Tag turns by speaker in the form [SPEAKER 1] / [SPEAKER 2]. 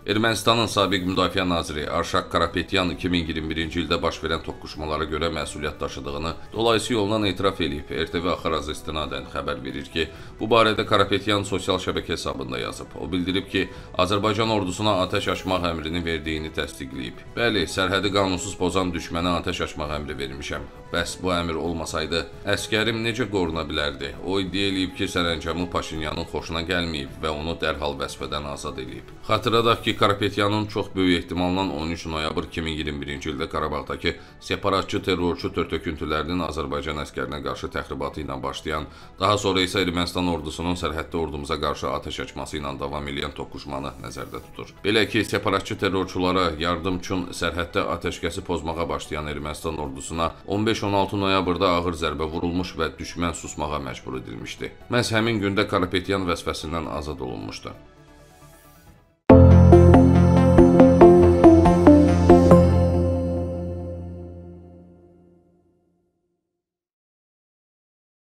[SPEAKER 1] Ermənistanın sabiq müdafiə naziri Arşak Karapetyan 2021-ci ildə baş verən toqquşmalara görə məsuliyyət daşıdığını dolayısi yolla etiraf edib. RTV Axaraz istinadən xəbər verir ki, bu barədə Karapetyan sosial şəbəkə hesabında yazıb. O bildirib ki, Azərbaycan ordusuna atəş açmaq əmrini verdiyini təsdiqləyib. Bəli, sərhədi qanunsuz pozan düşmənə atəş açmaq əmri vermişəm. Bəs bu əmr olmasaydı, əskərim necə qoruna bilərdi? O iddia edib ki, sərəncamı Paşinyanın xoşuna gəlməyib və onu dərhal vəzifədən azad edib. Xatırladaq ki, Karapetyanın çox böyük ehtimalla 13 noyabr 2021-ci ildə Qarabağdakı separatçı terrorçu törtöküntülərinin Azərbaycan əskərinə qarşı təxribatı ilə başlayan, daha sonra isə Ermənistan ordusunun sərhəddə ordumuza qarşı atəş açması ilə davam edən toqquşmanı nəzərdə tutur. Belə ki, separatçı terrorçulara yardım üçün sərhəddə atəşkəsi pozmağa başlayan Ermənistan ordusuna 15-16 noyabrda ağır zərbə vurulmuş və düşmən susmağa məcbur edilmişdi. Məhz həmin gündə Karapetyan vəzifəsindən azad olunmuşdu.